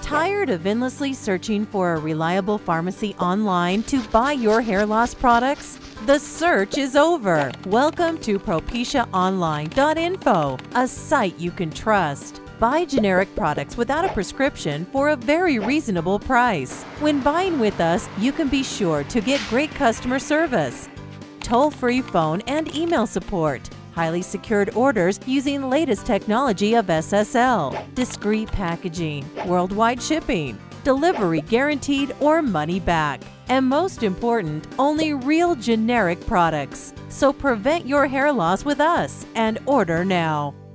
Tired of endlessly searching for a reliable pharmacy online to buy your hair loss products? The search is over. Welcome to PropitiaOnline.info, a site you can trust. Buy generic products without a prescription for a very reasonable price. When buying with us, you can be sure to get great customer service, toll-free phone and email support, highly secured orders using latest technology of SSL, discreet packaging, worldwide shipping, delivery guaranteed or money back, and most important, only real generic products. So prevent your hair loss with us and order now.